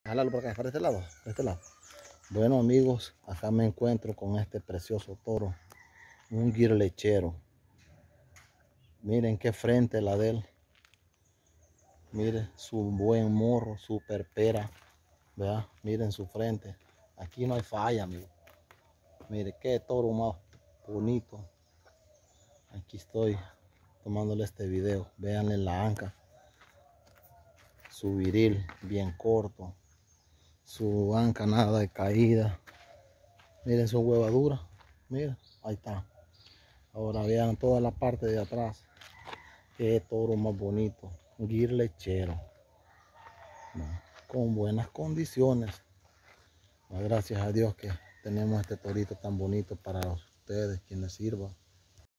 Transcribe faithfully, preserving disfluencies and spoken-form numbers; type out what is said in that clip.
Jálalo por acá, para este lado, para este lado. Bueno amigos, acá me encuentro con este precioso toro, un guir lechero. Miren qué frente la de él. Miren su buen morro, su perpera. ¿Verdad? Miren su frente. Aquí no hay falla, amigo. Miren qué toro más bonito. Aquí estoy tomándole este video. Véanle la anca. Su viril bien corto. Su anca nada de caída. Miren su huevadura. Miren, ahí está. Ahora vean toda la parte de atrás. Qué toro más bonito. Un guir lechero. ¿No? Con buenas condiciones. Gracias a Dios que tenemos este torito tan bonito para ustedes, quienes sirvan.